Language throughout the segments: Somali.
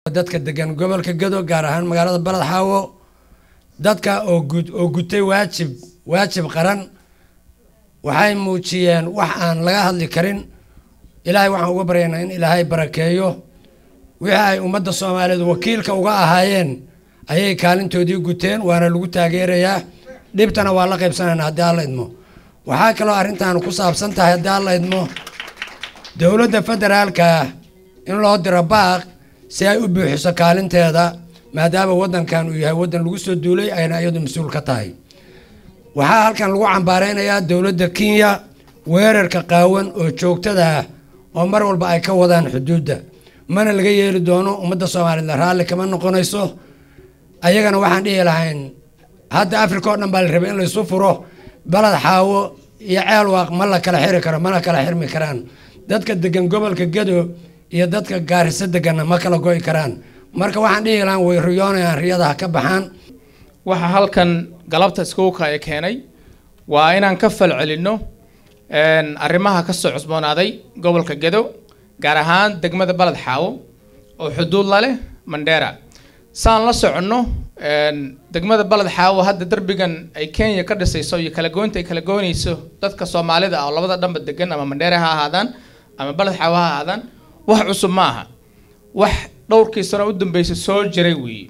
dadka degan gobolka Gado gaar ahaan magaalada Balad Xaawo dadka oo gutay waajib qaran waxay muujiyeen wax aan laga hadli karin ilaahay waxaan uga baryaynaa in ilaahay barakeeyo wixii ay ummadda Soomaaliyeed wakiilka uga ahaayeen ayay kaalintoodii guteen waana lagu taageerayaa dhibtana waa la qaybsanaynaa haddii Alla idmo waxaa kaloo arrintan ku saabsan tahay haddii Alla idmo dawladda federaalka in loo diro baaq si ay u buuxiso kaalinteeda maadaama wadankan uu yahay wadan lagu soo duulay ayna iyadu mas'uul ka tahay waxaa halkan lagu cambaareynayaa dawladda Kenya weerarka qaawan oo joogtada ah oo mar walba ay ka wadaan xuduudda mana laga yeeli doono ummadda Soomaaliyeed raalli kama noqonayso ayagana waxaan dhihi lahayn hadda Afrika oo dhan baa la rabay in la isu furo Balad Xaawo iyo Ceelwaaq ma la kala xiri karo mana kala xirmi karaan dadka degan gobolka Gado iyo dadka Gaarisa degan ma kala go'i karaan marka waxaan dhihi lahayn way riyoonayaan riyadaha ka baxaan waxa halkan galabta iskuulka ay keenay waa inaan ka falcelino arrimaha ka soo cusboonaaday gobolka Gado gaar ahaan degmada Balad Xaawo oo xuduud la leh Mandera saan la socono degmada Balad Xaawo hadda darbigan ay Kenya ka dhisayso iyo kala goynayso dadka Soomaalida oo labada dhanba degan ama Mandera ha ahaadaan ama Balad Xaawo ha ahaadaan wax cusub ma aha wax dhowrkii sano u dambeysay soo jiray weey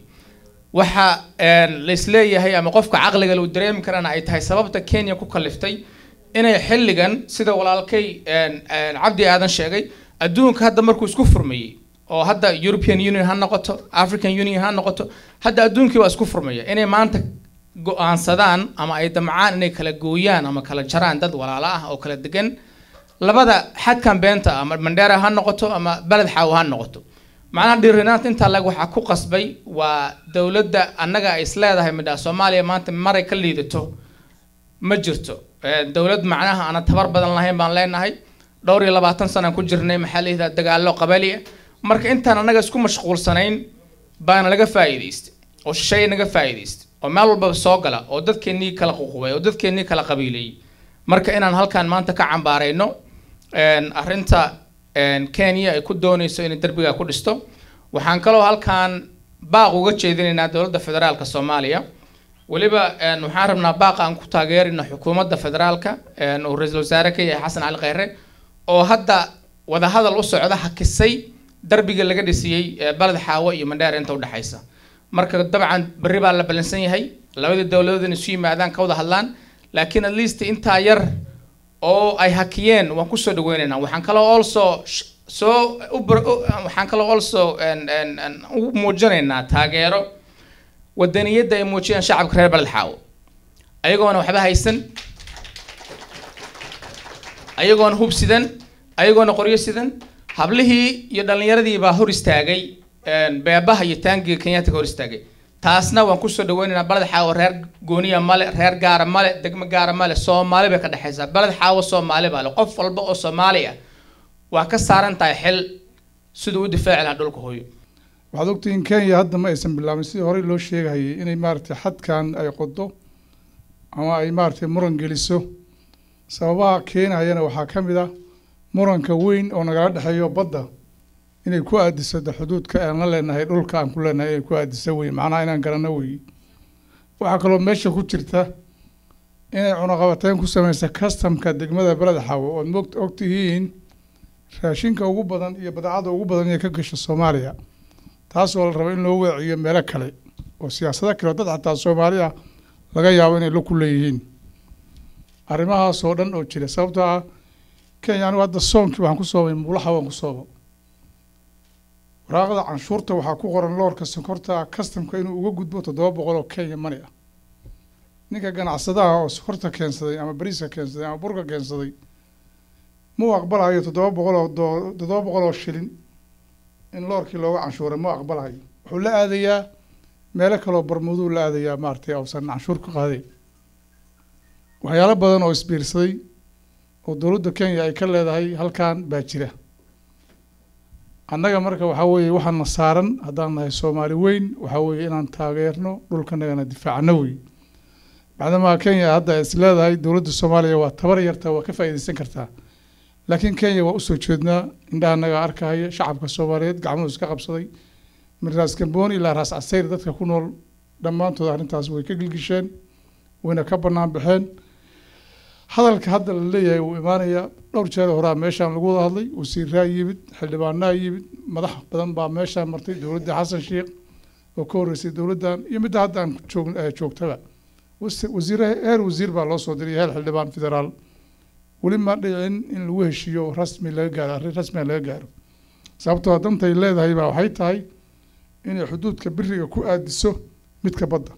waxa la isleeyahay ama qofka caqliga loo dareemi karana ay tahay sababta Kenya ku kaliftay inay xilligan sida walaalkay Cabdi Aadan sheegay adduunka hadda markuu isku furmayay oo hadda European Union ha noqoto African Union ha noqoto hadda adduunkii waa isku furmaya inay maanta go'aansadaan ama ay damcaan inay kala gooyaan ama kala jaraan dad walaalo ah oo kala degan labada xadkan beenta ama Mandera ha noqoto ama Balad Xaawo ha noqoto macnaha dhiirinaanta inta lag waxa ku qasbay waa dawladda annaga ay isleedahay midda Soomaaliya maanta maray ka liidato ma jirto dawlad macnaha ana tabar badan lahayn baan leenahay dhowr iyo 20 sano ku jirnay maxalliga dagaalo qabaliye marka intaan annaga isku mashquulsanayn baan laga faa'iideystay oo shay naga faa'iideystay oo meel walba soo gala oo dadkeenii kala ququbay oo dadkeenii kala qabiilay marka inaan halkaan maanta ka cambaarayno arrinta Kenya ay ku doonayso in darbiga ku dhisto waxaan kaloo halkaan baaq uga jeedinaynaa dawladda federaalka Soomaaliya waliba waxaan rabnaa baaq aan ku taageerino xukuumadda federaalka oo ra'iisul wasaare ka yahay Xasan Cali Khayre oo hadda wada hadal u socda hakisay darbiga laga dhisiyay Balad Xaawo iyo Mandera inta u dhaxaysa marka dabcan bari baa la balansan yahay labada dawladood isu yimaadaan ka wada hadlaan laakiin at least inta yar oo ay hakiyeen waan ku soo dhaweynaynaa waxaan kaloo also u muujinaynaa taageero wadaniyadda ay muujiyaan shacabka reer Balad Xaawo ayagoona waxba haysan ayagoona hubsidan ayagoona qoryo sidan hablihii iyo dhalinyaradii baa hor istaagay beebaha iyo taangiga Kenyatta ka hor istaagay taasna waan ku soo dhaweynaynaa Balad Xaawo reer gooniya male reer gaar male degmo gaar male Soomaali bay ka dhaxaysaa Balad Xaawo Soomaali baa qof walba oo Soomaali ah waa ka saaran tahay xil sidoo u difaaci lahaa dhulka hooyo waxaad ogtiin Kenya hadda ma aysan bilaabin sidii hore loo sheegayay inay maartay xadkan ay qodo ama ay maartay muran geliso sababaha keenayana waxaa ka mid ah muranka weyn oo nagala dhaxeeyo badda inay ku aadiso xuduudka aan la leenahay dhulka aan ku leenahay inay ku aadiso weyn macnaha inaan garano weey waxa kaloo meesha ku jirta inay cunaqabateyn ku sameeyso customka degmada Balad Xaawo oo ogtihiin raashinka ugu badan iyo badeecada ugu badan ee ka gasho Soomaaliya taas oo la rabo in loo weeciyo meel kale oo siyaasada kale dad xataa Soomaaliya laga yaabo inay la ku leeyihiin arrimahaas oo dhan oo jira sababtoo ah Kenya hadda soonkii waxaan ku soobay Mulaxa waan ku soobay waraaqda canshuurta waxaa ku qoran loorka sonkorta customka inuu uga gudbo 700 oo Kenya money ah ninka ganacsadaha oo sonkorta keensaday ama bariiska keensaday ama burka keensaday muu aqbalayo 700 oo shilin in loorkii looga canshuuray muu aqbalayo wuxuu la aadayaa meelo kale oo barmuduu la aadayaa maartay awsan canshuur ka qaaday waxyaalo badan oo isbiirsaday oo dawladda Kenya ay ka leedahay halkaan baa jira annaga marka waxa weeye waxaan saaran hadaan nahay Soomaali weyn waxa weeye inaan taageerno dhulkanaga difaacno weey maadaama Kenya hadda is leedahay dawladda Soomaaliya waa tabar yarta waa ka faa'iideysan kartaa laakiin Kenya waa u soo jeednaa indhaha naga arkaya shacabka Soomaaliyeed gacmaha iska qabsaday من راس كمبون إلى راس عسير ذاتك كونول دمان تو دارين تاس ويكجل جشين وين كبرنا بحين هذا الكهذا اللي هي وإيمانية لو رجال هراء ماشى من الجود هذي وسير رايبد حلبانا يبد مدح بدن با ماشى مرتي دولة حسن شيخ وكورسي دولة يمد هذا شوك تبع وزير بالله صدري هالحلبان فيدرال ولما دعين إن الوهشيو رسمي لا جار رسمي لا جار sababtoo dantay leedahay baa waxay tahay inay xuduudka biriga ku aadiso midka badda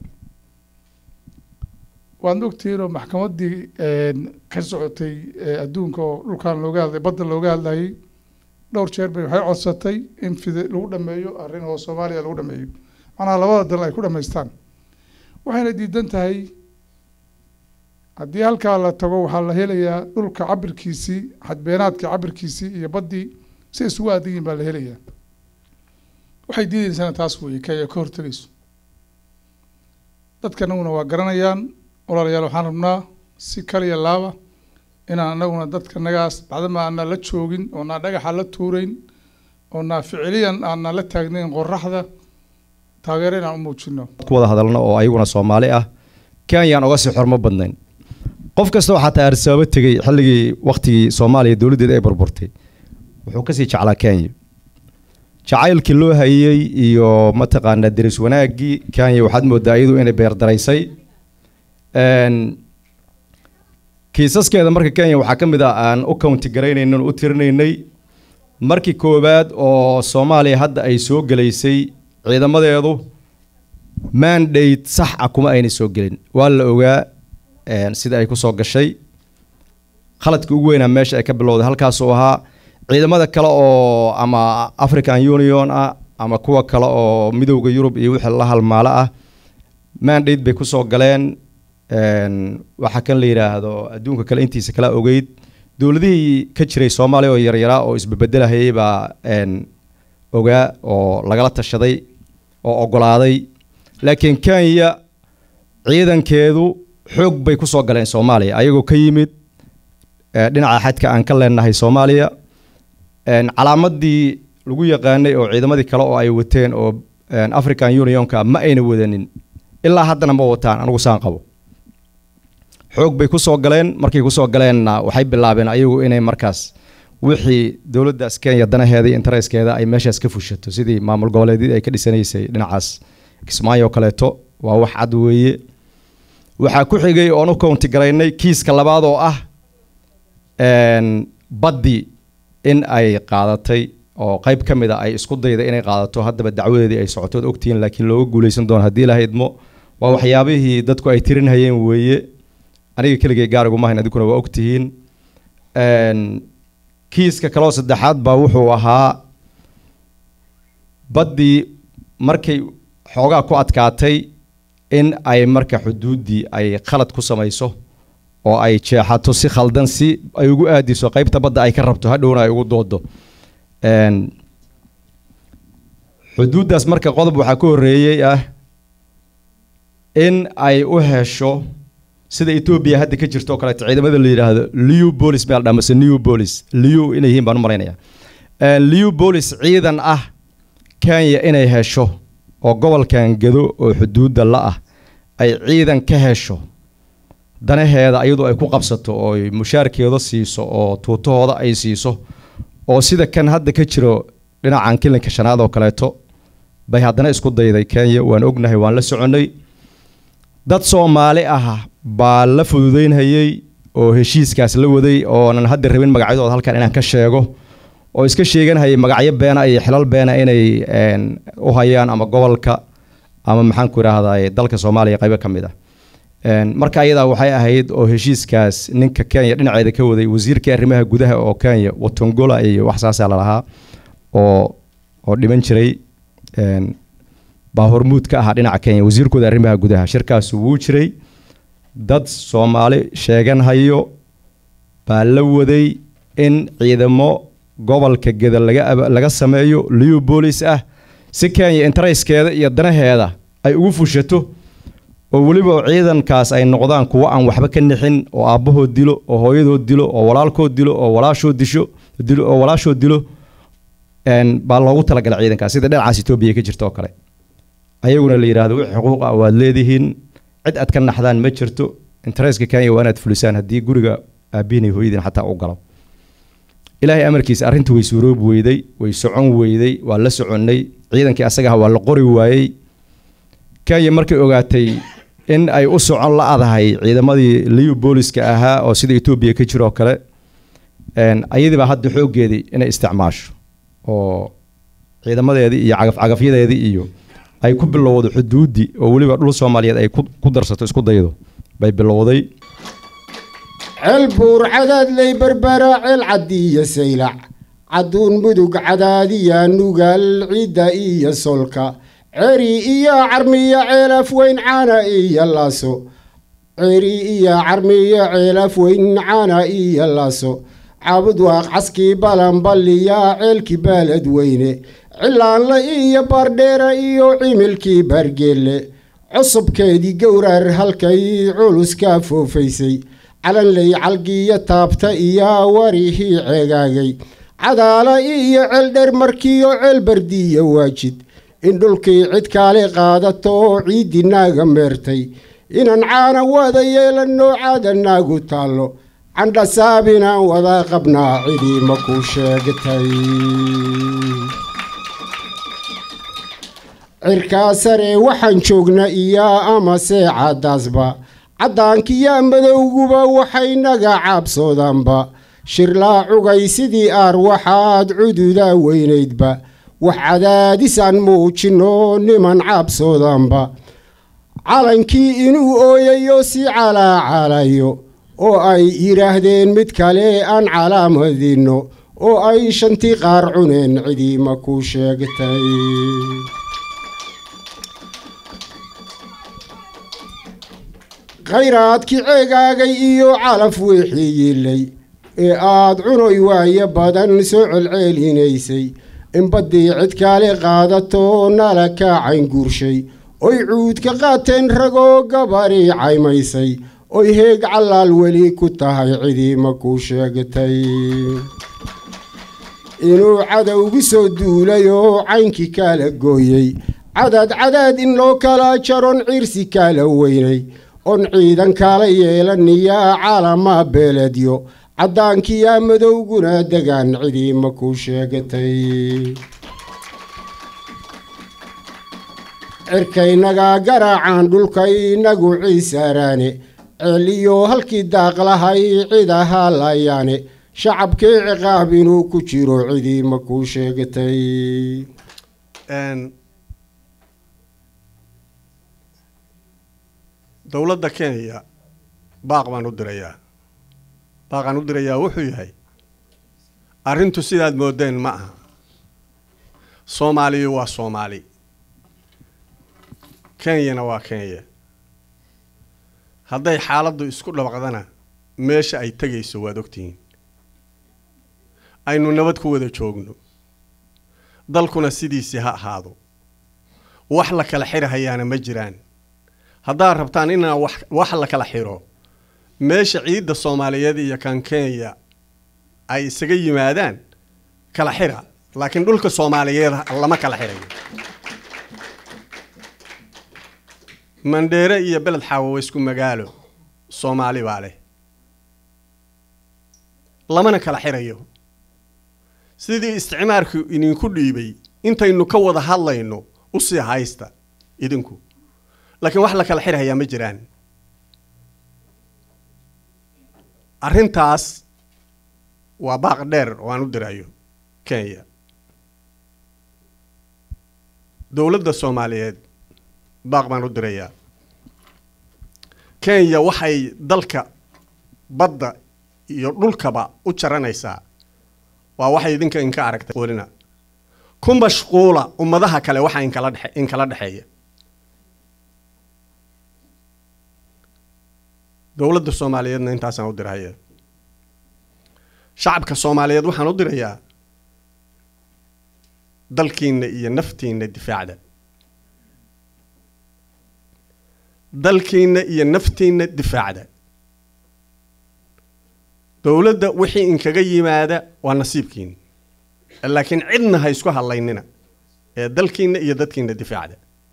waan ogtihiin oo maxkamaddii ka socotay adduunka oo dhulkan looga hadlay badda looga hadlayay dhowr jeer bay waxay codsatay in lagu dhameeyo arrin oo Soomaaliya lagu dhameeyo macnaha labada dal ay ku dhameystaan waxayna diidan tahay haddii halkaa la tago waxaa la helayaa dhulka cabirkiisii xadbeenaadka cabirkiisii iyo baddii si isugu aadiyin baa la helayaa waxay diidaysaa taas weeye ka hortagayso dadkanaguna waa garanayaan walaalayaal waxaan rabnaa si kaliya laaba inaan anaguna dadkanagaas bacdama aanna la joogin oo naa dhagaxa la tuurayn oo naa ficiliyan aanna la taagnayn qoraxda taageero inaan u muujino ku wada hadalno oo ayaguna Soomaali ah Kenyaan uga sii xormo badnayn qof kasta waxa taa arsaabo tagay xilligii waqtigii Soomaaliya dawladeed ay burburtay wuxuu ka sii jeclaa Kenya jacaylkii loo hayay iyo mataqaana diris wanaagii Kenya waxaad moodaa iyadu inay beer daraysay kiisaskeeda marka Kenya waxa kamid ah aan u county garaynayno u tirinaynay markii koobaad oo Soomaaliya hadda ay soo galeysay ciidamadeedu mandate sax ah kuma ayna soo galin waa la ogaa sida ay ku soo gashay khaladkii ugu weynaa meesha ay ka bilowday halkaas oo ahaa ciidamada kale oo ama African Union ah ama kuwa kale oo midowga Yurub iyo wixii la halmaala ah mandate bay ku soo galeen waxa kan la yiraahdo adduunka kale intiisa kala ogeyd dawladihii ka jiray Soomaaliya oo yaryara oo isbeddelahayay baa ogaa oo lagala tashaday oo ogolaaday laakiin Kenya ciidankeedu xoog bay ku soo galeen Soomaaliya ayagoo ka yimid dhinaca xadka aan ka leenahay Soomaaliya calaamadii lagu yaqaanay oo ciidamadii kale oo ay wateen oo African Unionka ma ayna wadanin ilaa haddana ma wataan anigu saan qabo xoog bay ku soo galeen markay ku soo galeenna waxay bilaabeen ayagu inay markaas wixii dawladda Kenya danaheeda interestkeeda ay meeshaas ka fushato sidii maamul goboleedyada ay ka dhisanaysay dhinacaas Kismaayo kaleeto waa wax cad weeye waxa ku xigay oo county garaynay kiiska labaad oo ah baddi in ay qaadatay oo qayb kamid ah ay isku dayday inay qaadato haddaba dacwadeedii ay socotood ogtiin laakiin looga guuleysan doono hadii la haydmo waa waxyaabihii dadku ay tirin hayeen weeye aniga keligay gaarigu ma hayn adikuna waa ogtihiin kiiska kale saddexaad baa wuxuu ahaa baddii markay xoogaa ku adkaatay in ay marka xuduudii ay khalad ku samayso oo ay jeexato si khaldan si ay ugu aadiso qaybta badda ay ka rabto hadhowna ay ugu doodo xuduudaas marka qodob waxa ka horeeyay ah in ay u hesho sida Ethiopia hadda ka jirto kale ciidamada la yiraahdo Liu Police meel dhamas New Police Liu inay yihiin baan u maleynaya Liu Police ciidan ah Kenya inay hesho oo gobolkan Gedo oo xuduudda la ah ay ciidan ka hesho danaheeda ayadu ay ku qabsato oo mushaarkeedo siiso oo tuutahooda ay siiso oo sida kan hadda ka jiro dhinacan kilinka shanaad oo kaleeto bay haddana isku dayday Kenya waan ognahay waan la soconay dad Soomaali ah baa la fududeynayay oo heshiiskaas la waday oo aan hadda rabin magacyadooda halkan inaan ka sheego oo iska sheeganayay magacyo beena iyo xilal beena inay u hayaan ama gobolka ama maxaan ku raahday dalka Soomaaliya qayb ka mid ah marka ayada waxay ahayd oo heshiiskaas ninka Kenya dhinaceeda ka waday wasiirka arrimaha gudaha oo Kenya Watongola iyo wax saas ah lahaa oo dhiman jiray baa hormuud ka ah dhinaca Kenya wasiirkooda arrimaha gudaha shirkaas uu jiray dad Soomaali sheegan hayo baa la waday in ciidamo gobolka Gedo laga sameeyo Liu Police ah si Kenya interestkeeda iyo danaheeda ay ugu fushato oo waliba ciidankaas ay noqdaan kuwa aan waxba ka nixin oo aabahood dilo oo hooyadood dilo oo walaalkood dilo oo walaashood dilo baa loogu talagalay ciidankaas sida dhinacaas Itoobiya ka jirto oo kale ayaguna la yiraahdo wixii xuquuq ah waad leedihiin cid aad ka naxdaan ma jirto interestka Kenya waa inaad fulisaan haddii guriga aabiinay hooyadin xataa u galo ilaahay amarkiisa arrintu way suuroob weyday way socon weyday waa la soconay ciidankii asaga waa la qori waayay Kenya markay ogaatay in ay u socon la adahay ciidamadii liyu booliska ahaa oo sida Itoobiya ka jiro kale ayadiiba hadda xoogeedii inay isticmaasho oo ciidamadeedii iyo cagafyadeedii iyo ay ku bilowdo xuduudi oo waliba dhul Soomaaliyeed ay ku darsato isku daydo bay bilowday البور عدد لي بربرة العدية سيلع عدون مدوق عدادية نوغال عدائية سلكة عريئية عرمية علف وين عانائية اللاسو عريئية عرمية علف وين عانائية اللاسو عبد واق عسكي بلان بليا عيلكي بلد ويني علان لئية بارديرة إيو عملكي برقيلي عصب كيدي قورر هالكي علوس كافو فيسي على اللي علقية تابتا إيا وريه عقاقي عدالة إيا علدر مركيو علبردية واجد إن دولكي عد كالي قادتو عيد الناغا مرتي إن نعانا وذي لنو عاد الناغو تالو عند سابنا وذا قبنا عيدي مكو شاقتي عركا سري وحن شوقنا إيا أما ساعة دازبا عدانك يا مدوغوبا وحينغا عابسودانبا شرلا عغي سيدي أروحاد عدودا وينيدبا وحداديسان موجنو نمان عابسودانبا عالنكي إنو أوييوسي على oo ay yiraahdeen mid kale aan calaamadino oo ay shantii qaar cuneen ciidima ku sheegtay khayraadkii ceegaagay iyo calaf wixii yilay ee aad cunoy waaye badan soo celcelinaysay in badii cid kale qaadato nala kacayn guurshay oy cuud ka qaateen ragoo gabari caymaysay oy heeg calaal weli ku tahay ciidima ku sheegtay inuu cadowgi soo duulay oo caynkii kala gooyay cadad in loo kala jaron ciirsi kala weynay on ciidan kala yeelaniya calama beeledyo cadaankii yaa madowguna degaan ciidima ku sheegtay cirkaynaga garaacaan dhulkaynagu ciisaaraane celiyo halkii daaqlahay ciidaha layaane shacabkii ciqaab inuu ku jiro ciidima ku sheegtay dowladda Kenya baaqan u dirayaa wuxuu yahay arrintu sidaad moodeen ma aha Soomaaliya waa Soomaali Kenyana waa Kenya hadday xaaladdu isku dhawaqdana meesha ay tagayso waad ogtiin aynu nabad ku wada joogno dalkuna sidiisii ha ahaado wax la kala xirahayaana ma jiraan haddaa rabtaan inaa wax la kala xiro meesha ciidda Soomaaliyeed iyo kan Kenya ay isaga yimaadaan kala xira laakiin dhulka Soomaaliyeed lama kala xirayo Mandheere iyo beled xawo isku magaalo Soomaali baale lamana kala xirayo sidii isticmaalku idinku dhiibay intaynu ka wada hadlayno u sii haysta idinku laakiin wax la kala xirayaa ma jiraan arrintaas waa baaq dheer oo aan u dirayo Kenya dowladda Soomaaliyeed baaq baan u dirayaa Kenya waxay dalka badda iyo dhulkaba u jaranaysaa waa waxay idinka in ka aragtay qoolina ku mashquula ummadaha kale waxa in kala dhaxeeya dowladda Soomaaliyeedna intaasaan u dirayaa shacabka Soomaaliyeed waxaan u dirayaa dalkiina iyo naftiina difaacda dalkiina iyo naftiina difaacda dowladda wixii in kaga yimaada waa nasiibkiin laakiin cidna ha isku hadlaynina ee dalkiina iyo dadkiina difaacda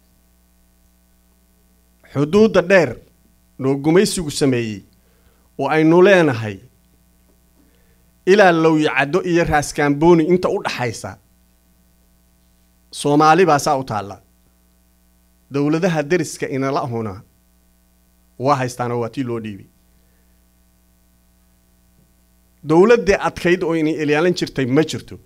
xuduudda dheer noo gumaysigu sameeyey oo aynu leenahay ilaa Lowyacado iyo Raaskaambooni inta u dhaxaysa Soomaali baa saa u taala dawladaha deriska inala huna waa haystaan oo waati loo dhiibay dawladda adkayd oo inay ilaalin jirtay ma jirto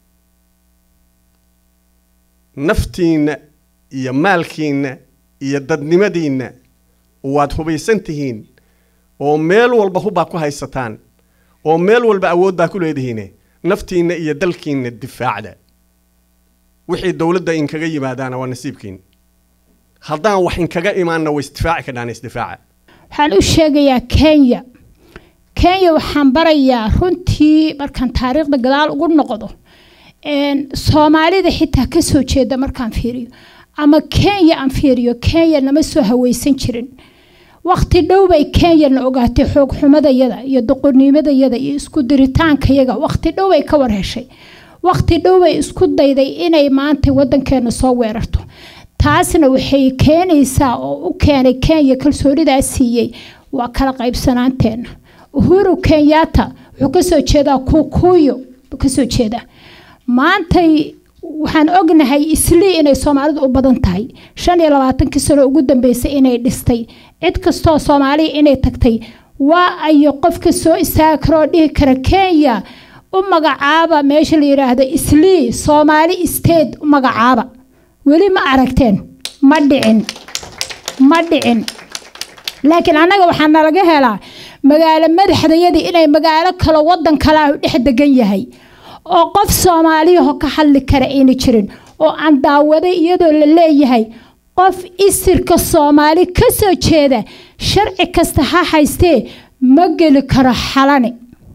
naftiina iyo maalkiina iyo dadnimadiina waad hubaysantihiin oo meel walba hubaa ku haysataan oo meel walba awood baa ku leedihiin naftiina iyo dalkiina difaacda wixii dawladda in kaga yimaadana waa nasiibkiin haddaan wax in kaga imaanna way isdifaaci karaan isdifaaca waxaan u sheegayaa Kenya waxaan barayaa runtii markaan taariikhda gadaal ugu noqdo Soomaalida xitaa ka soo jeeda markaan fiiriyo ama Kenya aan fiiriyo Kenya nama soo hawaysan jirin waqti dhow bay Kenya na ogaatay xoog xumadayada iyo doqonimadayada iyo isku diritaankayaga waqti dhow bay ka warheshay waqti dhow bay isku dayday inay maanta wadankeena soo weerarto taasna waxay keenaysaa oo u keenay Kenya kalsoonidaas siiyay waa kala qaybsanaanteena Uhuru Kenyatta wuxuu ka soo jeedaa Kikuyu ka soo jeeda maanta waxaan ognahay Islii inay Soomaalidu u badan tahay 25 sano ugu dambeysay inay dhistay cid kastoo Soomaali inay tagtay waa ay qofka soo istaagro dhihi kara Kenya u magacaaba meesha la yiraahdo Islii Somali state u magacaaba weli ma aragteen ma dhicin laakiin anaga waxaan nalaga helaa magaalo madaxdeedii inay magaalo kala wadan kala dhex degan yahay oo qof Soomaali ah ka hadli kara inay jirin oo aan daawaday iyadoo la leeyahay qof isirka Soomaali ka soo jeeda sharci kasta ha haystee ma gali karo xalani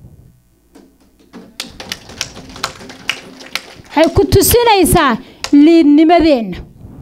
hay ku tusinaysaa liidnimadeena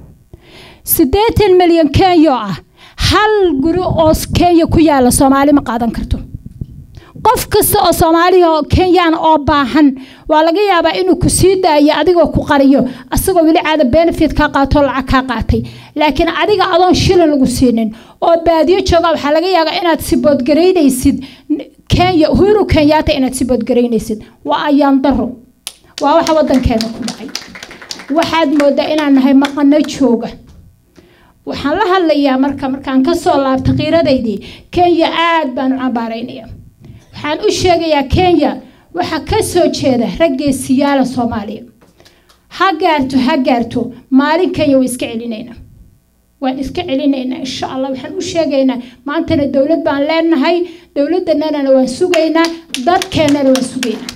80 milyan Kenya ah hal guri oo Kenya ku yaala Soomaali ma qaadan karto qof kasta oo Soomaali oo Kenyan oo baahan waa laga yaabaa inuu ku sii daayo adigoo ku qariyo asagoo wali caada benefit ka qaato lacag ka qaatay laakiin adiga adoon shilin lagu siinin oo baadiyo jooga waxa laga yaabaa inaad si boodgareynaysid Kenya Uhuru Kenyatta inaad si boodgareynaysid waa ayaan daro waa waxa wadankeena ku dhacay waxaad moodaa inaan nahay maqana jooga waxaan la hadlayaa markaan ka soo laabtay qiiradeydii Kenya aad baan u cambaaraynayaa waxaan u sheegayaa Kenya waxa ka soo jeeda raggeesiyaal Soomaaliya ha gaarto maalin Kenya way iska celinayna waan iska celinayna insha Allah waxaan u sheegaynaa maantana dawlad baan leenahay dawladana waan sugaynaa dadkeena waan sugaynaa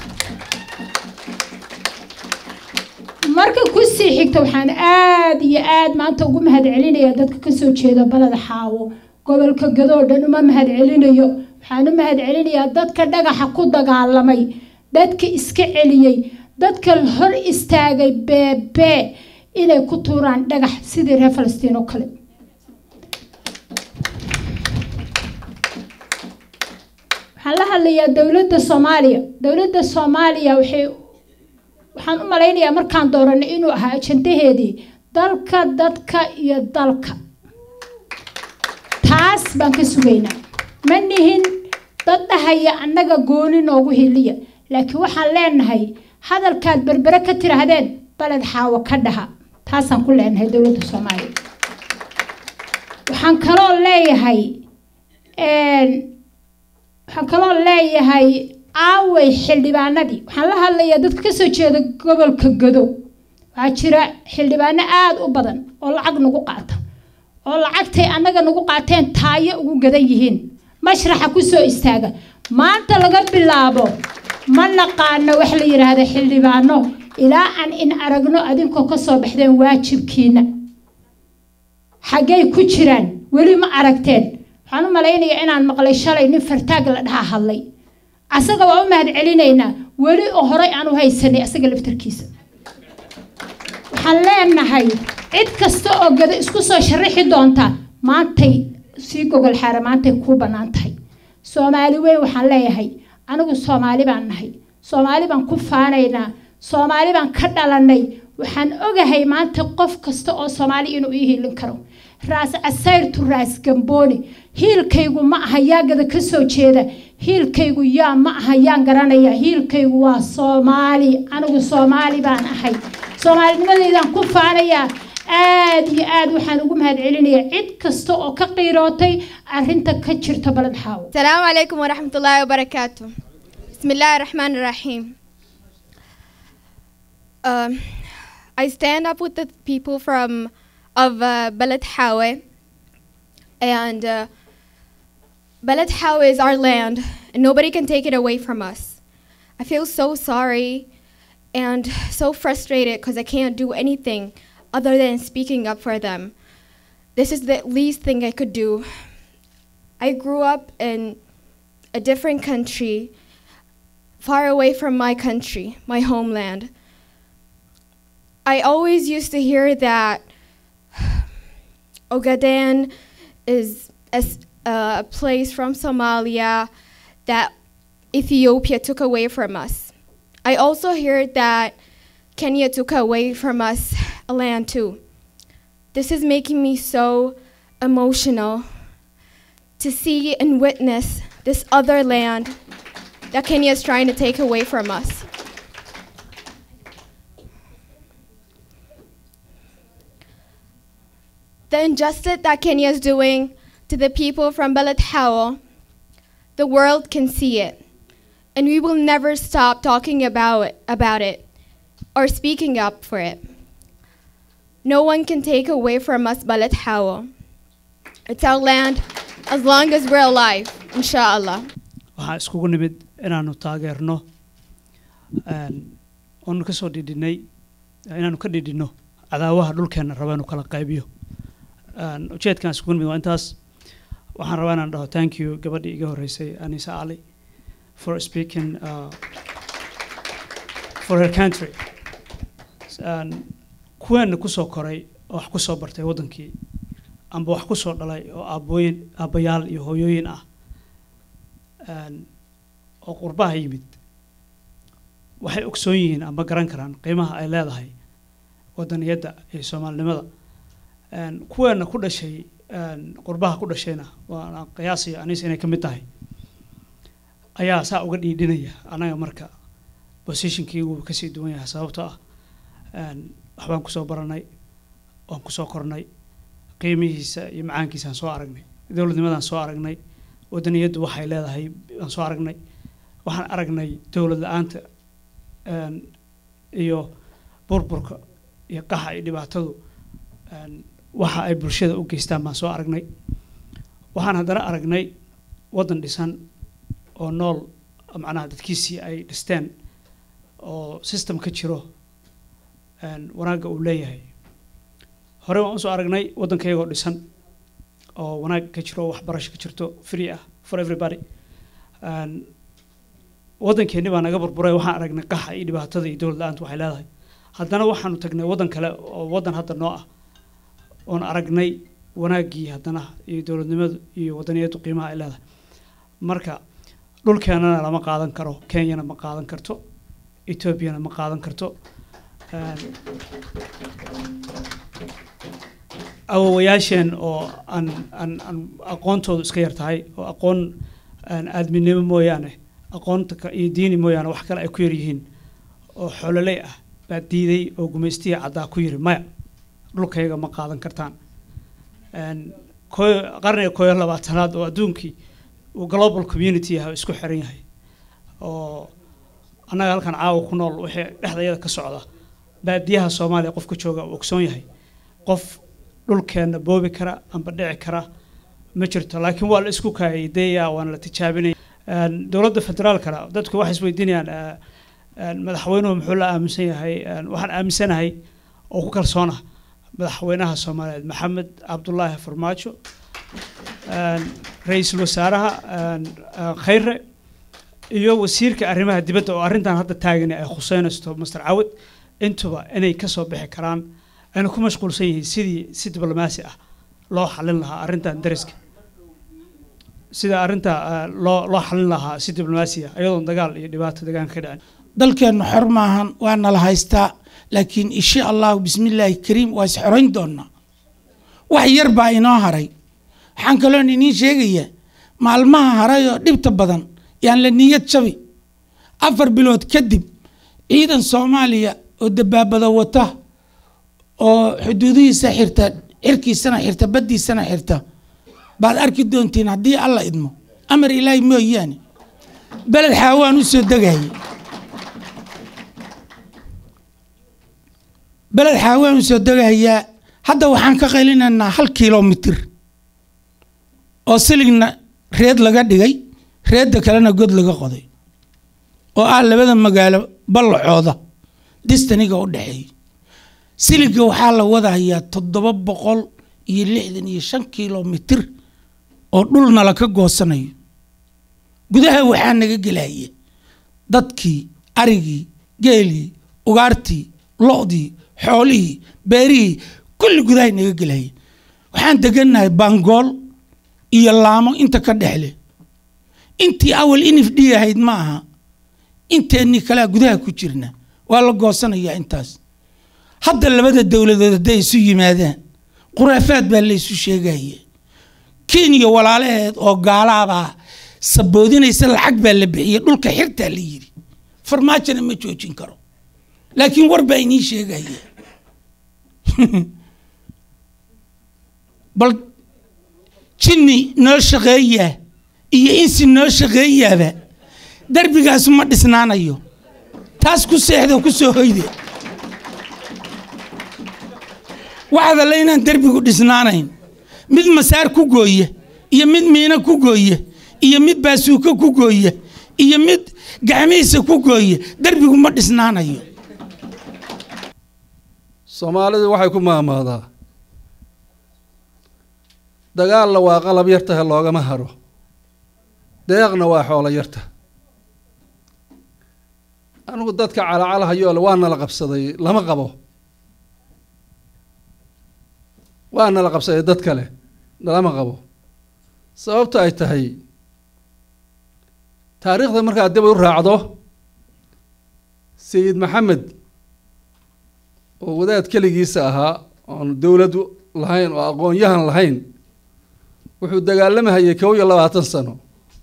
marka ku sii xigta waxaan aad iyo aad maanta ugu mahad celinayaa dadka ka soo jeeda balada xaawo gobolka Gadoodhan uma mahad celinayo waxaan u mahad celinayaa dadka dhagaxa ku dagaalamay dadka iska celiyay dadka hor istaagay beebe inay ku tuuraan dhagax sidii reer Falastiin oo kale waxaan la hadlayaa dawladda Soomaaliya waxaan u malaynayaa markaan dooranay inuu ahaa ajandaheedii dalka dadka iyo dalka taas baan ka sugaynaa ma nihin dad dhahaya annaga gooni noogu hiliya laakiin waxaan leenahay hadalkaad berbere ka tiraahdeen balad xaawo ka dhaha taasaan ku leenahay dawladda Soomaaliya waxaan kaloo leeyahay aaway xildhibaanadii waxaan la hadlayaa dadka ka soo jeeda gobolka Gadow waxaa jira xildhibaano aad u badan oo lacag nagu qaata oo lacagtay annaga nagu qaateen taayo ugu gadan yihiin mashraxa ku soo istaaga maanta laga bilaabo ma naqaano wax la yiraahdo xildhibaano ilaa aan in aragno adinkoo ka soo baxdeen waajibkiina xagay ku jiraan weli ma aragteen waxaan u malaynayaa inaan maqlay shalay nin fartaag la dhaha hadlay asaga waa u mahad celinaynaa weli oo horay aan u haysanay asaga laftarkiisa waxaan leenahay cid kasta oo gada isku soo sharaxi doonta maantay sii gogol xaara maantay ku banaan tahay Soomaali weyn waxaan leeyahay anigu Soomaali baan nahay Soomaali baan ku faanaynaa soomaali baan ka dhalanay waxaan ogahay maanta qof kasta oo soomaali inuu ii hiilin karo raas casayrtu raas gambooni hiilkaygu ma aha yaagada ka soo jeeda hiilkaygu yaa ma aha yaan garanaya hiilkaygu waa soomaali anigu soomaali baan ahay soomaalinimadeydaan ku faanayaa aad iyo aad waxaan ugu mahadcelinayaa cid kasta oo ka qiirootay arrinta ka jirta balad xaawo السلام عليكم ورحمة الله وبركاته بسم الله الرحمن الرحيم I stand up with the people of Balad Hawe, and Balad Hawe is our land and nobody can take it away from us. I feel so sorry and so frustrated because I can't do anything other than speaking up for them. This is the least thing I could do. I grew up in a different country, far away from my country, my homeland. I always used to hear that Ogaden is a place from Somalia that Ethiopia took away from us. I also heard that Kenya took away from us a land too. This is making me so emotional to see and witness this other land that Kenya is trying to take away from us. The injustice that Kenya is doing to the people from Balad Hawe, the world can see it. And we will never stop talking about it or speaking up for it. No one can take away from us Balad Hawe. It's our land as long as we're alive, inshallah. waxaan iskugu nimid inaanu taageerno oonu ka soo dhidhinay inaanu ka dhidhino cadaawaha dhulkeena raba inuu kala qaybiyo ujeedkaan iskugu nimid waa intaas waxaan rabaa inaan dhaho thank you gabadhii iga horeysay Anisa Ali for speaking for her country kuweena kusoo koray oo wax kusoo bartay waddankii amba wax kusoo dhalay oo aabbayaal iyo hooyooyin ah oo qurbaha yimid waxay ogsoon yihiin amba garan karaan qiimaha ay leedahay waddaniyadda iyo soomaalinimada kuweena ku dhashay qurbaha ku dhashayna waana qiyaasaya Anisa inay ka mid tahay ayaa saa uga dhiidhinaya anaga marka positionkii uu ka sii duwan yahay sababtoo ah waxbaan kusoo baranay waan kusoo kornay qiimihiisa iyo macaankiisaan soo aragnay dowladnimadaan soo aragnay waddaniyaddu waxay leedahay aan soo aragnay waxaan aragnay dowlad la'aanta iyo burburka iyo qaxa iyo dhibaatadu waxa ay bulshada u geystaan baan soo aragnay waxaan haddana aragnay waddan dhisan oo nool macnaha dadkiisii ay dhisteen oo system ka jiro wanaagga uu leeyahay hore waan usoo aragnay waddankayagoo dhisan oo wanaag ka jiro waxbarasho ka jirto free ah for everybody waddankeeni baa naga burburay waxaan aragnay qaxa iyo dhibaatada iyo dowlad la'aanta waxay leedahay haddana waxaanu tagnay waddan kale oo waddan hadda noo ah oon aragnay wanaaggii haddana iyo dowladnimadu iyo waddaniyaddu qiimaha ay leedahay marka dhulkeenana lama qaadan karo kenyana ma qaadan karto etoobiyana ma qaadan karto awowayaasheen oo aan aqoontoodu iska yar tahay oo aqoon aadminimo mooyaane aqoonta iyo diini mooyaane wax kale ay ku yar yihiin oo xoololey ah baa diiday oo gumaystiya caddaa ku yiri maya dhulkayga ma qaadan kartaan qarniga 21aad oo adduunkii uu global community ah isku xiran yahay oo annaga halkan caawa ku nool wixii dhexdayada ka socda baadiyaha Soomaaliya qofka jooga uu ogsoon yahay qof dhulkeena boobi kara amba dhici kara ma jirto laakiin waa la isku kaayideeyaa waana la tijaabinaya dowladda federaalka dadku waxay isweydiinayaan madaxweynuhu muxuu la aaminsan yahay waxaan aaminsanahay oo ku kalsoona madaxweynaha Soomaaliyeed Maxamed Cabdullaahi Farmaajo ra'iisul wasaaraha Khayre iyo wasiirka arrimaha dibadda oo arrintan hadda taagan ay khuseynaysto Mr. Cawad intuba inay ka soo bixi karaan ayna ku mashquulsan yihiin sidii si diblomaasi ah loo xalin lahaa arrintan dariska sida arrinta loo xalin lahaa si diblomaasi ah iyadoo dagaal iyo dhibaato deegaanka ka dhacay dalkeennu xor maahan waana la haystaa laakiin insha allahu bismillaahi kariim waa is xorayn doonaa wax yar baa inoo haray waxaan kaloon iniin sheegayaa maalmaha haray oo dhibta badan yaan la niyad jabi 4 bilood kadib ciidan Soomaaliya oo dabaabada wata oo xuduudihiisa xirta cirkiisana xirta badiisana xirta baad arki doontiin haddii alla idmo amar ilaahay mooyaane beled xaawaan u soo degayay beled xaawaan u soo degayaa hadda waxaan ka qaylinaynaa 1 kiiloomitir oo siligna reed laga dhigay reedda kalena god laga qoday oo ah labada magaalo ballacooda distaniga u dhaxeeyay siliga waxaa la wadayaa 765 kiiloomitir oo dhulna la ka goosanayo gudaha waxaa naga gelaya dadkii arigii geelii ugaartii lo'dii xoolihii beerihii kulli gudaha naga gelaya waxaan degannahay Bangool iyo Laamo inta ka dhexle intii awal NFD ahayd ma aha inteeni kala gudaha ku jirna waa la goosanayaa intaas hadda labada dawladood haday isu yimaadaan quraafaad baa la isu sheegaya Kenya walaalaheed oo gaalaaba saboodinaysa lacag baa la bixiyay dhulka xirta la yiri farmaajana ma joojin karo laakiin war baa inii sheegaya bal jinni noo shaqeeya iyo insi noo shaqeeyaba darbigaas ma dhisnaanayo taas ku seexdo ku soo hoyde waxda leynaan darbigu dhisnaanayn mid masaar ku gooye iyo mid miina ku gooye iyo mid baasuuka ku gooye iyo mid gacmihiisa ku gooye darbigu ma dhisnaanayo Soomaalidu waxay ku maamaadaa dagaal la waa qalab yarta loogama haro deeqna waa xoolo yarta anigu dadka calacalahayo waana la qabsaday lama qabo waana la qabsaday dad kale lama qabo sababta ay tahay taariikhda marka dib u raacdo Sayid Maxamed oo wadaad kaligiisa ahaa oo dawlad lahayn oo aqoon-yahan lahayn wuxuu dagaalamahayay 22 sano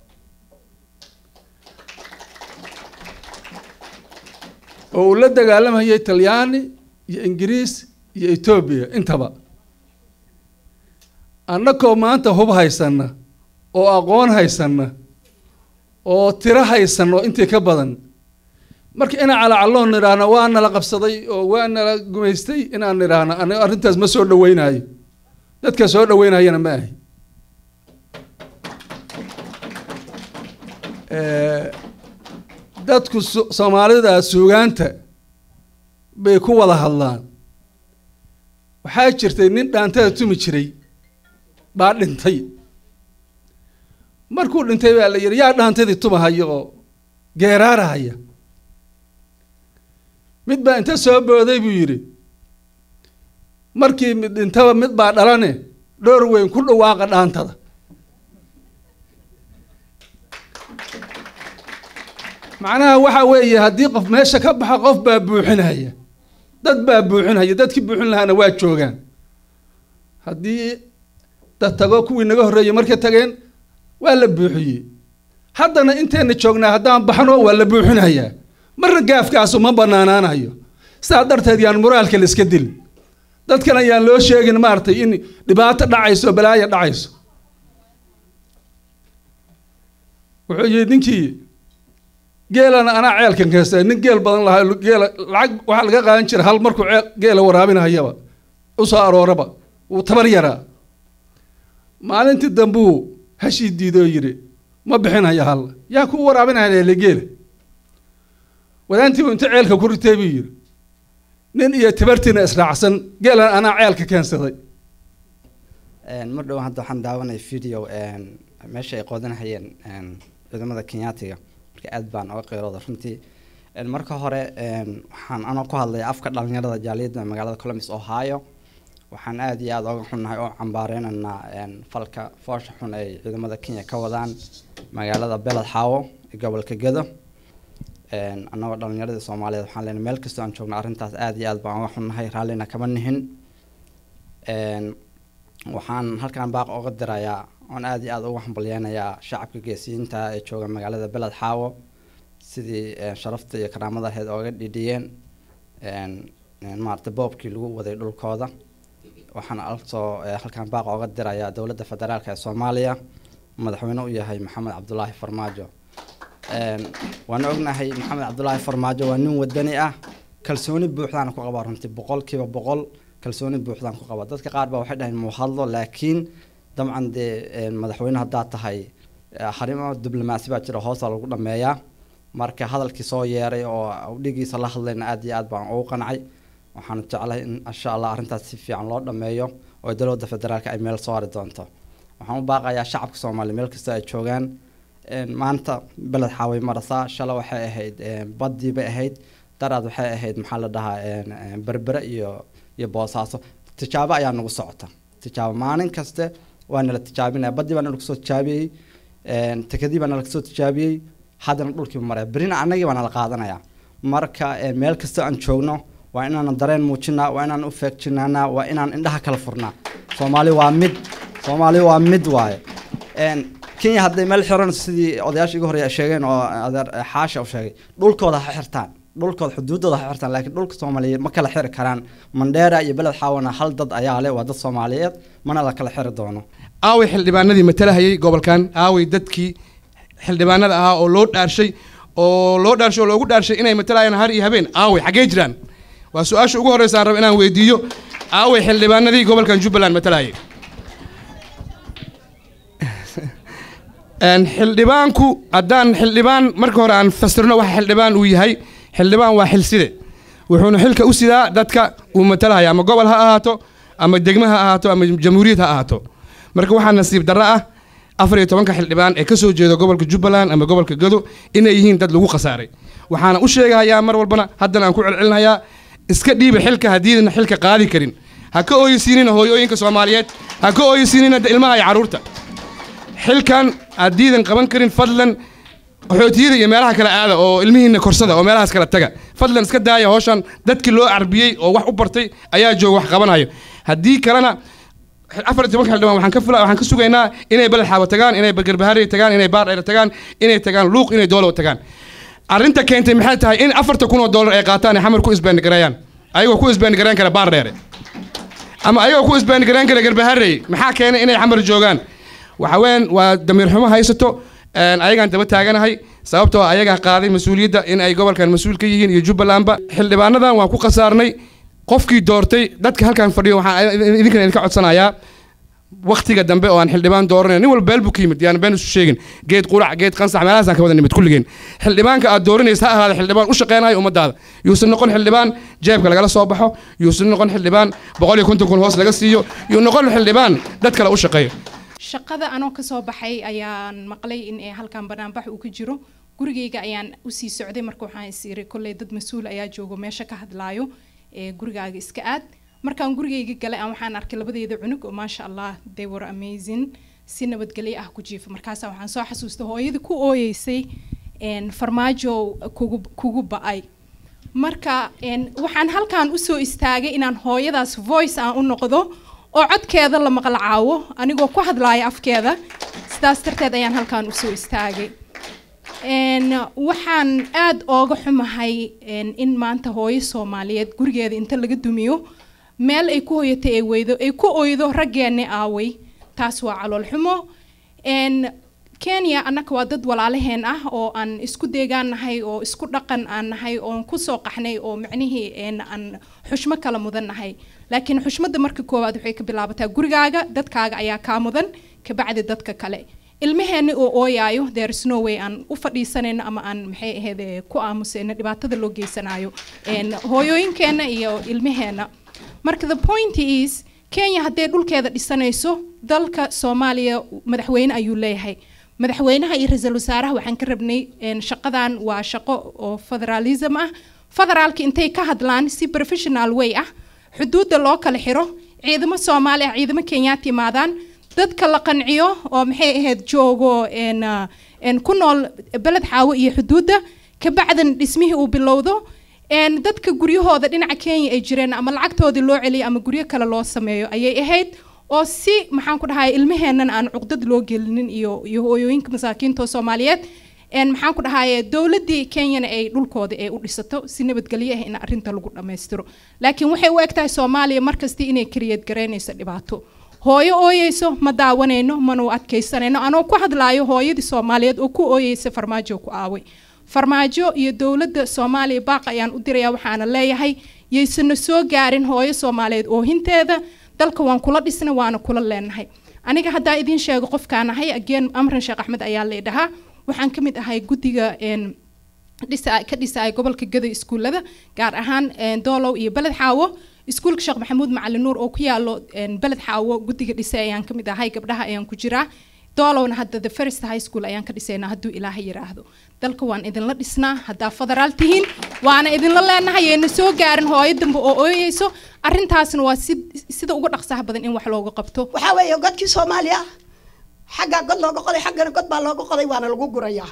oo la dagaalamahayay Talyaani iyo Ingiriis iyo Ethiopia intaba annagoo maanta hub haysana oo aqoon haysana oo tira haysana intii ka badan marka ina calacaloon niraana waana la qabsaday oo waana la gumaystay inaan niraana aniga arintaas ma soo dhaweynayo dadka soo dhaweynayana ma ahay dadku Soomaalida suugaanta bay ku wada hadlaan waxaa jirtay nin dhaantada tumi jiray baa dhintay markuu dhintay baa la yiri yaa dhaantadii tumahayo oo geeraarahaya mid baa inta soo booday buu yiri markii mid dhintaba mid baa dhalane door weyn ku dhawaaqa dhaantada macnaha waxa weeye haddii qof meesha ka baxa qof baa buuxinaya dad baa buuxinaya dadkii buuxin lahaana waa joogaan haddii dad tago kuwii naga horreeyay markay tageen waa la buuxiyey haddana inteena joognaa haddaan baxno waa la buuxinayaa marna gaafkaasu ma banaanaanayo sidaa darteed yaan moraalka la iska dilin dadkana yaan loo sheegin maartay in dhibaato dhacayso balaayo dhacayso wuxuu yidhi ninkii geelana anaa ceelkan kaystay nin geel badan lahaa geel lacag waxa laga qaadan jiray hal markuu geela waraabinayaba u soo arooraba uu tabar yaraa maalintii dambuu hashii diido yiri ma bixinaya hal yaa ku waraabinaya la geela wadaantii inta ceelka ku ritay buu yiri nin iyo tabartina israacsan geelan anaa ceelka keensaday mar dhow hadda waxaan daawanay video meesha ay qodanayeen ciidamada Kenyaatiga marka aad baan uga qeyrooda runtii marka hore waxaan ana ku hadlay afka dhalinyarada jaaliyada magaalada Columbus Ohio waxaan aad iyo aad uga xunnahay oo cambaareynana falka foosha xun ay ciidamada Kenya ka wadaan magaalada Beled Xaawo ee gobolka Gedo annagoo dhallinyaradii Soomaaliyeed waxaan leenahay meel kastoo aan joogno arrintaas aad iyo aad baan uga xunnahay raallina kama nihin waxaan halkan baaq uga dirayaa oon aad iyo aad uga hambalyeynayaa shacabka geesiyiinta ee jooga magaalada Beled Xaawo sidii sharafta iyo karaamada ahayd ooga dhidhiyeen maarta boobkii lagu waday dhulkooda waxaan also halkan baaq uga dirayaa dowladda federaalka ee Soomaaliya madaxweyne u yahay Maxamed Cabdullaahi Farmaajo waan ognahay Maxamed Cabdullaahi Farmaajo waa nin wadani ah kalsooni buuxdaan ku qaba runtii 100% kalsooni buuxdaan ku qaba dadka qaar baa waxay dhahayn muu hadlo laakiin dabcan madaxweyne hadda tahay xarimo diblomaasi baa jira hoos lagu dhameeyaa marka hadalkii soo yeeray oo dhigiisa la hadlayna aad iyo aad baan ugu qancay waxaan jeclahay in insha Allah arrintaas si fiican loo dhameeyo oo dowladda federaalka ay meel soo ari doonto waxaan u baaqayaa shacabka Soomaaliyeed meel kasta ay joogaan maanta Beled Xaawo marasa shala waxay ahayd badii bay ahayd daraad waxay ahayd maxaa la dhahaa berbera iyo boosaaso tijaabo ayaa nagu socota tijaabo maalin kasta waana la tijaabinaa badii baan lagu soo tijaabiyay takadii baan lagu soo tijaabiyay haddana dhulkii maray berina anagii baan la qaadanayaa marka meel kasta aan joogno waa inaan dareen muujinaa waa inaan u feejinaana waa inaan indhaha kala furnaa Soomaali waa mid waaye Kenya hadday meel xiran sidii odayaashii ugu horeeyay sheegeen oo adeer xaasha u sheegay dhulkooda ha xirtaan dhulkooda xuduudooda ha xirtaan laakiin dhulka Soomaaliyeed ma kala xiri karaan Mandheera iyo Beled Xaawana hal dad ayaa leh waa dad Soomaaliyeed mana la kala xiri doono aaway xildhibaanadii matalahayay gobolkan aaway dadkii xildhibaanada ahaa oo loo dhaarshay oo loogu dhaarshay inay matalayaan har iyo habeen aaway xagee jiraan waa su'aasha ugu horeysa aan rab inaan weydiiyo aaway xildhibaanadii gobolkan Jubbaland matalayay xildhibaanku haddaan xildhibaan marka hore aan fasirno waxa xildhibaan uu yahay xildhibaan waa xilside wuxuuna xilka u sidaa dadka uu matalaya ama gobol ha ahaato ama degmo ha ahaato ama jamhuuriyad ha ahaato marka waxaa nasiib darro ah 14 xildhibaan ee ka soo jeeda gobolka Jubbaland ama gobolka Gado inay yihiin dad lagu qasaaray waxaana u sheegayaa mar walbana haddana aan ku celcelinayaa iska dhiiba xilka hadiidna xilka qaadi karin ha ka ooyisiinina hooyooyinka Soomaaliyeed ha ka ooyisiinina ilmaha iyo caruurta xilkan adiidan qaban karin fadlan qaxootiyada iyo meelaha kala aada oo ilmihiina korsada oo meelahaas kala taga fadlan iska daaya hawshan dadkii loo arbiyay oo wax u bartay ayaa jooga wax qabanayo haddii kalena 14 xildhibaan waxaan ka sugaynaa inay Beled Xaawo tagaan inay Garbaharey tagaan inay Baardheer tagaan inay tagaan Luuq inay Doolow tagaan arrinta keentay maxay tahay in $4,000 ay qaataan ay xamar ku isbaan gareeyaan ayagoo ku isbaan gareyn kara Baardheer ama ayagoo ku isbaan gareyn kara Garbaharey maxaa keenay inay xamar joogaan waxa weyn waa damiir xumo haysato ayagaan daba taaganahay sababtoo ayaga qaaday mas'uuliyadda in ay gobolkan mas'uul ka yihiin iyo Jubbalandba xildhibaanadan waan ku qasaarnay qofkii doortay dadka halkan fadhiyo waxaan idinkan ka codsanayaa waqtiga dambe oo aan xildhibaan dooranay nin walba beelbu ka yimid yaan been isu sheegin geed qurac geed qansax meelahaas aan ka wada nimid kulligeen xildhibaanka aad dooranaysa ha ahaada xildhibaan u shaqeynayo ummadaada yuusan noqon xildhibaan jeebka lagala soo baxo yuusan noqon xildhibaan 150 hoos laga siiyo yuu noqon xildhibaan dad kale u shaqeeyo shaqada anoo ka soo baxay ayaan maqlay in halkan banaanbax uu ka jiro gurigayga ayaan u sii socday marka waxaan isiiray kolley dad mas'uul ayaa joogo meesha ka hadlaayo gurigaaga iska aad markaan gurigayga galay aan waxaan arkay labadeeda cunug oo maasha Allah they were amazing si nabadgelyo ah ku jiifa markaas waxaan soo xasuustay hooyadii ku ooyeysay Farmaajo kugu ba'ay marka waxaan halkan u soo istaagay inaan hooyadaas voice aan u noqdo oo codkeeda la maqlacaawo anigoo ku hadlaaya afkeeda sidaas darteed ayaan halkan u soo istaagay waxaan aad ooga xumahay in maanta hooyo Soomaaliyeed gurigeeda inta laga dumiyo meel ay ku hooyatay ay weydo ay ku ooydo raggeena aaway taas waa calool xumo Kenya annaka waa dad walaalaheen ah oo aan isku deegaan nahay oo isku dhaqan aan nahay oo ku soo qaxnay oo macnihii aan xushmo kala mudan nahay laakiin xushmada marka koowaad waxay ka bilaabataa gurigaaga dadkaaga ayaa ka mudan ka bacdi dadka kale ilmaheena oo ooyaayo there is no way aan u fadhiisanayno ama aan maxay ahayd ku aamusayno dhibaatada loo geysanayo hooyooyinkeena iyo ilmaheena marka the point is Kenya hadday dhulkeeda dhisanayso dalka Soomaaliya madaxweyne ayuu leeyahay madaxweynaha iyo ra'iisul wasaaraha waxaan ka rabnay shaqadan waa shaqo oo federalism ah federaalka intay ka hadlaan si professional way ah xuduudda loo kala xiro ciidamo Soomaali ah ciidamo Kenyaati imaadaan dadka la qanciyo oo maxay ahayd joogo ku nool Beled Xaawo iyo xuduudda kabacdan dhismihii uu bilowdo dadka guryahooda dhinaca Kenya ay jireen ama lacagtoodii loo celiyo ama guryo kale loo sameeyo ayay ahayd oo si maxaan ku dhahay ilmaheenan aan cuqdad loo gelinin iyo hooyooyinka masaakiinta Soomaaliyeed maxaan ku dhahay dawladii Kenya ay dhulkooda ay u dhisato si nabadgelyo ah in arinta lagu dhameystiro laakiin waxay u egtahay Soomaaliya markasta inay create gareynayso dhibaato hooyo ooyeyso ma daawanayno mana adkeysanayno anoo ku hadlaayo hooyadii Soomaaliyeed oo ku ooyeysa farmaajo ku aaway farmaajo iyo dawladda Soomaaliya baaq ayaan u dirayaa waxaana leeyahay yeesana soo gaarin hooyo Soomaaliyeed oo hinteeda dalka waan kula dhisnay waana kula leenahay aniga hadda idin sheego qofkaan ahay again Amran Sheekh Axmed ayaa leedahay waxaan kamid ahay guddiga ka dhisay gobolka Gado iskuulada gaar ahaan Doolow iyo Balad Xaawo iskuulka Sheekh Maxamuud Macallin Nuur oo ku yaalo Balad Xaawo guddiga dhisay ayaan kamid ahay gabdhaha ayaan ku jiraa Doolowna hadda the first high school ayaan ka dhisaynaa hadduu Ilaahay yiraahdo dalka waan idin la dhisnaa haddaa federaal tihiin waana idin la leenahay ayna soo gaarin hooyo dambe oo ooyeyso arrintaasna waa sida ugu dhaqsaha badan in wax looga qabto waxa weeye godkii Soomaaliya xagga god looga qoday xaggana god baa looga qoday waana lagu gurayaa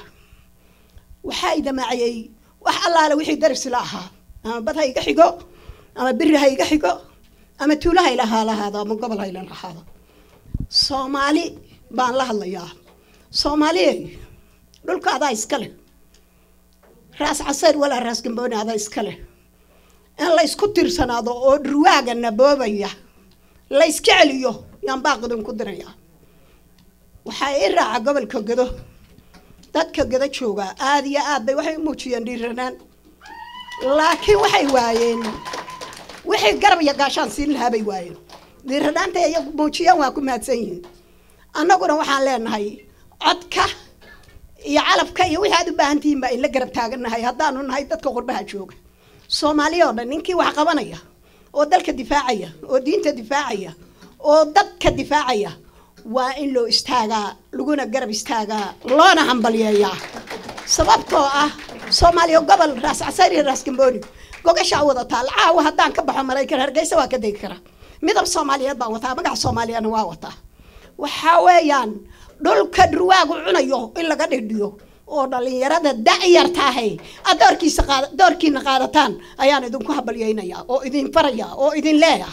waxa ay damaacayay wax allaale wixii daris la ahaa ama bad hayga xigo ama biri hayga xigo ama tuulo hay lahaado ama gobol hay lahaado Soomaali baan la hadlayaa Soomaaliye dhulka adaa iska leh raas casar wala raas gambooni adaa iska leh in la isku tirsanaado oo dhurwaaga naboobaya la iska celiyo yaan baaqadan ku diraya waxa ay raaca gobolka Gado dadka Gado jooga aad iyo aad bay waxay muujiyeen dhiiranaan laakiin waxay waayeen wixii garab iyo gaashaan siin lahaa bay waayeen dhiiranaanta ay muujiyeen waa ku mahadsan yihiin annaguna waxaan leenahay codka iyo calafka iyo wixii aad u baahan tihiin baa in la garab taaganahay haddaanu nahay dadka qurbaha jooga Soomaaliya oo dhan ninkii wax qabanaya oo dalka difaacaya oo diinta difaacaya oo dadka difaacaya waa in loo istaagaa laguna garab istaagaa loona hambalyeeyaa sababtoo ah Soomaaliya gobol raas casari raas gambooni gogasha wada taal caawa haddaan ka baxo Mareykan Hargeysa waa ka degi karaa midab Soomaaliyeed baa wataa magac Soomaaliyana waa wataa waxa weeyaan dhulka dhurwaagu cunayo in laga dhigdhiyo oo dhalinyarada da'yarta ahay doorkiina qaadataan ayaan idinku habalyeynaya oo idin faraya oo idin leeyahay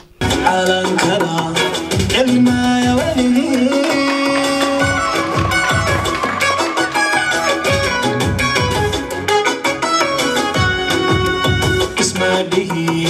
اسمع به